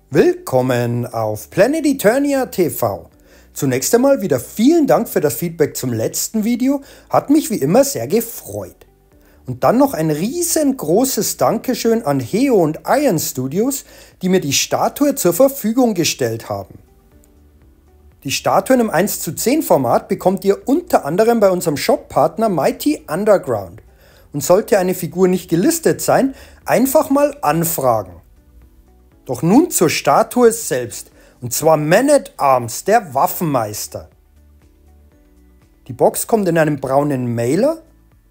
Willkommen auf Planet Eternia TV. Zunächst einmal wieder vielen Dank für das Feedback zum letzten Video, hat mich wie immer sehr gefreut. Und dann noch ein riesengroßes Dankeschön an Heo und Iron Studios, die mir die Statue zur Verfügung gestellt haben. Die Statuen im 1:10 Format bekommt ihr unter anderem bei unserem Shop-Partner Mighty Underground. Und sollte eine Figur nicht gelistet sein, einfach mal anfragen. Doch nun zur Statue selbst, und zwar Man at Arms, der Waffenmeister. Die Box kommt in einem braunen Mailer.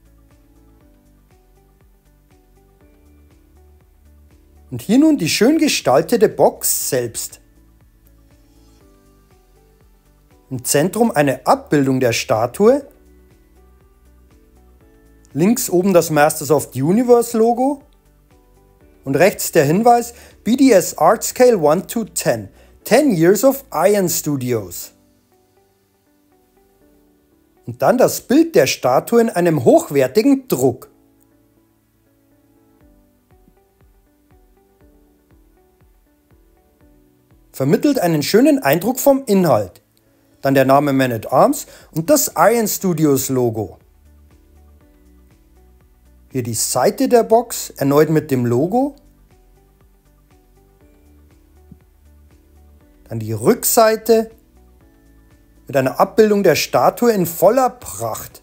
Und hier nun die schön gestaltete Box selbst. Im Zentrum eine Abbildung der Statue. Links oben das Masters of the Universe Logo. Und rechts der Hinweis BDS Art Scale 1:10, 10 Years of Iron Studios. Und dann das Bild der Statue in einem hochwertigen Druck. Vermittelt einen schönen Eindruck vom Inhalt. Dann der Name Man at Arms und das Iron Studios Logo. Hier die Seite der Box, erneut mit dem Logo. Dann die Rückseite mit einer Abbildung der Statue in voller Pracht.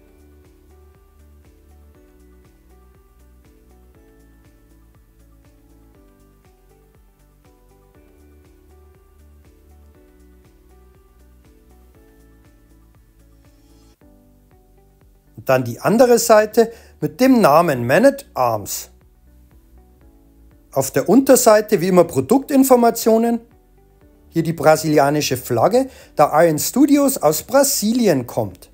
Und dann die andere Seite mit dem Namen Man at Arms. Auf der Unterseite wie immer Produktinformationen. Hier die brasilianische Flagge, da Iron Studios aus Brasilien kommt.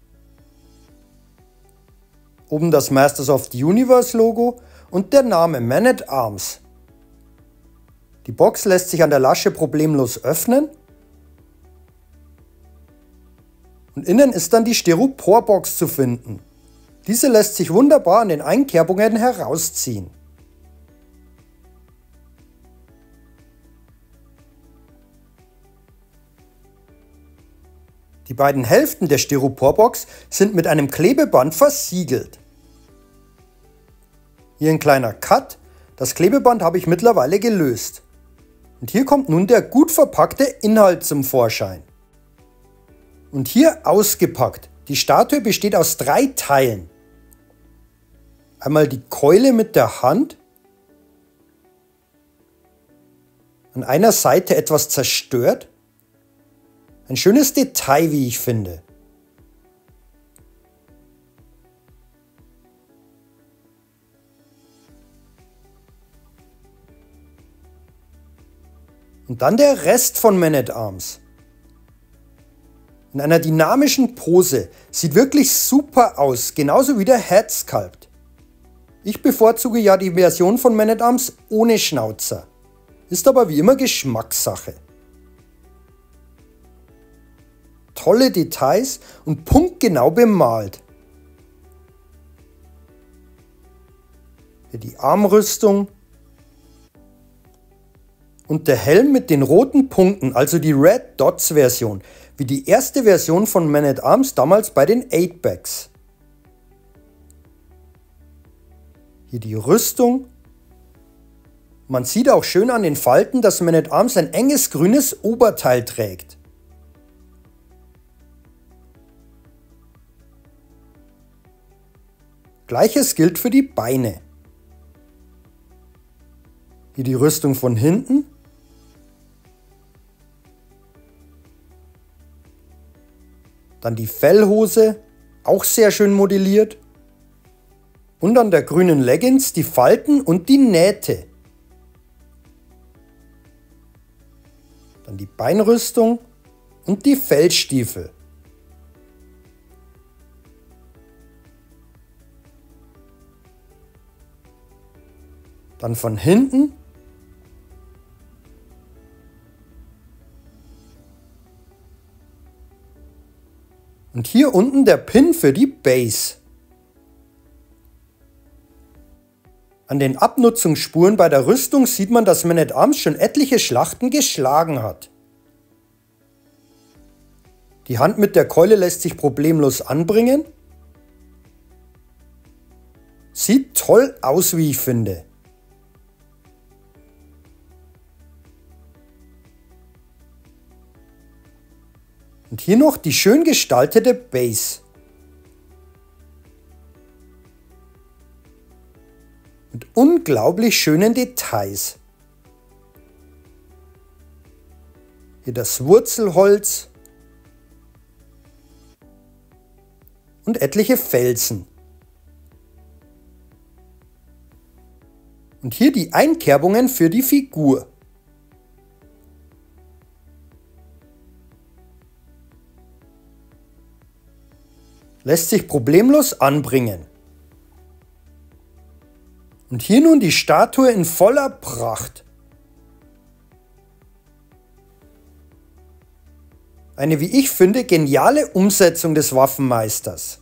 Oben das Masters of the Universe Logo und der Name Man at Arms. Die Box lässt sich an der Lasche problemlos öffnen. Und innen ist dann die Styroporbox zu finden. Diese lässt sich wunderbar an den Einkerbungen herausziehen. Die beiden Hälften der Styroporbox sind mit einem Klebeband versiegelt. Hier ein kleiner Cut, das Klebeband habe ich mittlerweile gelöst. Und hier kommt nun der gut verpackte Inhalt zum Vorschein. Und hier ausgepackt. Die Statue besteht aus 3 Teilen. Einmal die Keule mit der Hand. An einer Seite etwas zerstört. Ein schönes Detail, wie ich finde. Und dann der Rest von Man at Arms. In einer dynamischen Pose. Sieht wirklich super aus, genauso wie der Head Sculpt. Ich bevorzuge ja die Version von Man at Arms ohne Schnauzer. Ist aber wie immer Geschmackssache. Tolle Details und punktgenau bemalt. Hier die Armrüstung. Und der Helm mit den roten Punkten, also die Red Dots Version, wie die erste Version von Man at Arms damals bei den 8-Backs. Hier die Rüstung. Man sieht auch schön an den Falten, dass Man at Arms ein enges grünes Oberteil trägt. Gleiches gilt für die Beine. Hier die Rüstung von hinten. Dann die Fellhose, auch sehr schön modelliert. Und an der grünen Leggings die Falten und die Nähte. Dann die Beinrüstung und die Fellstiefel. Dann von hinten und hier unten der Pin für die Base. An den Abnutzungsspuren bei der Rüstung sieht man, dass Man at Arms schon etliche Schlachten geschlagen hat. Die Hand mit der Keule lässt sich problemlos anbringen. Sieht toll aus, wie ich finde. Und hier noch die schön gestaltete Base. Mit unglaublich schönen Details. Hier das Wurzelholz und etliche Felsen. Und hier die Einkerbungen für die Figur. Lässt sich problemlos anbringen. Und hier nun die Statue in voller Pracht. Eine, wie ich finde, geniale Umsetzung des Waffenmeisters.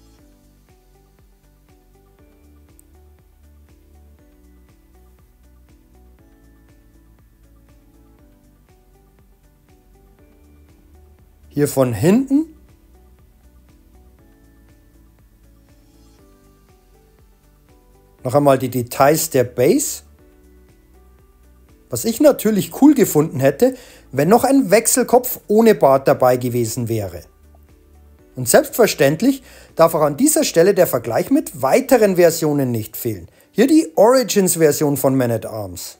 Hier von hinten. Noch einmal die Details der Base. Was ich natürlich cool gefunden hätte, wenn noch ein Wechselkopf ohne Bart dabei gewesen wäre. Und selbstverständlich darf auch an dieser Stelle der Vergleich mit weiteren Versionen nicht fehlen. Hier die Origins-Version von Man at Arms.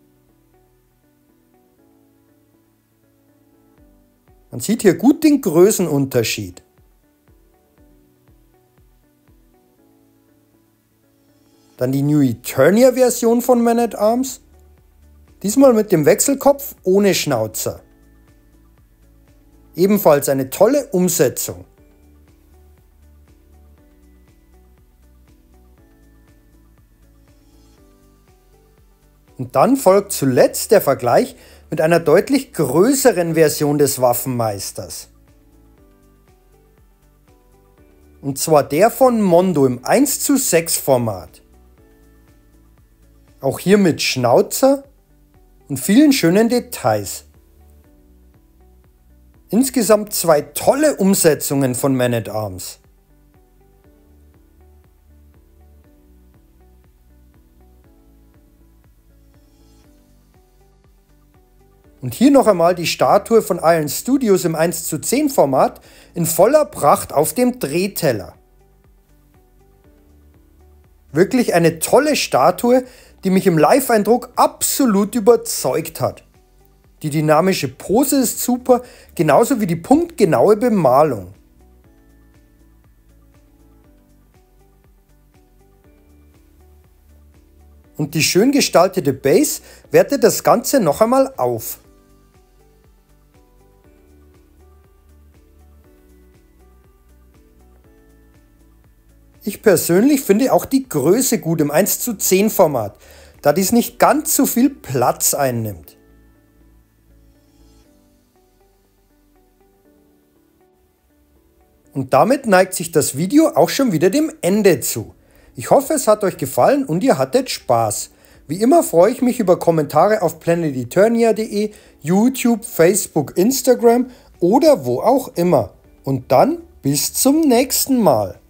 Man sieht hier gut den Größenunterschied. Dann die New Eternia-Version von Man at Arms. Diesmal mit dem Wechselkopf ohne Schnauzer. Ebenfalls eine tolle Umsetzung. Und dann folgt zuletzt der Vergleich mit einer deutlich größeren Version des Waffenmeisters. Und zwar der von Mondo im 1:6 Format. Auch hier mit Schnauzer und vielen schönen Details. Insgesamt 2 tolle Umsetzungen von Man at Arms. Und hier noch einmal die Statue von Iron Studios im 1:10 Format in voller Pracht auf dem Drehteller. Wirklich eine tolle Statue, die mich im Live-Eindruck absolut überzeugt hat. Die dynamische Pose ist super, genauso wie die punktgenaue Bemalung. Und die schön gestaltete Base wertet das Ganze noch einmal auf. Ich persönlich finde auch die Größe gut im 1:10 Format, da dies nicht ganz so viel Platz einnimmt. Und damit neigt sich das Video auch schon wieder dem Ende zu. Ich hoffe, es hat euch gefallen und ihr hattet Spaß. Wie immer freue ich mich über Kommentare auf planeteternia.de, YouTube, Facebook, Instagram oder wo auch immer. Und dann bis zum nächsten Mal.